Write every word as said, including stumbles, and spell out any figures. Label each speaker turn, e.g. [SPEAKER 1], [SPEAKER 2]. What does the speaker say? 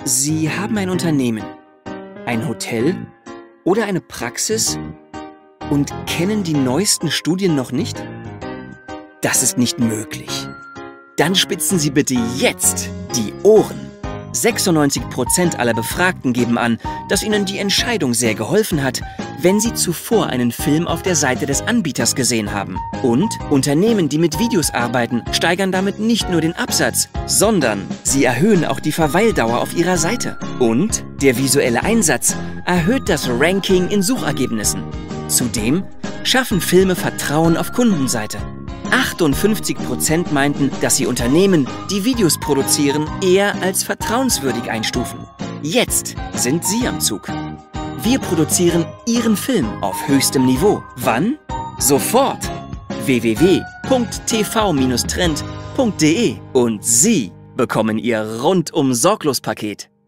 [SPEAKER 1] Sie haben ein Unternehmen, ein Hotel oder eine Praxis und kennen die neuesten Studien noch nicht? Das ist nicht möglich. Dann spitzen Sie bitte jetzt die Ohren. sechsundneunzig Prozent aller Befragten geben an, dass ihnen die Entscheidung sehr geholfen hat, wenn sie zuvor einen Film auf der Seite des Anbieters gesehen haben. Und Unternehmen, die mit Videos arbeiten, steigern damit nicht nur den Absatz, sondern sie erhöhen auch die Verweildauer auf ihrer Seite. Und der visuelle Einsatz erhöht das Ranking in Suchergebnissen. Zudem schaffen Filme Vertrauen auf Kundenseite. achtundfünfzig Prozent meinten, dass sie Unternehmen, die Videos produzieren, eher als vertrauenswürdig einstufen. Jetzt sind Sie am Zug. Wir produzieren Ihren Film auf höchstem Niveau. Wann? Sofort! w w w punkt t v Bindestrich trend punkt de und Sie bekommen Ihr rundum sorglos Paket.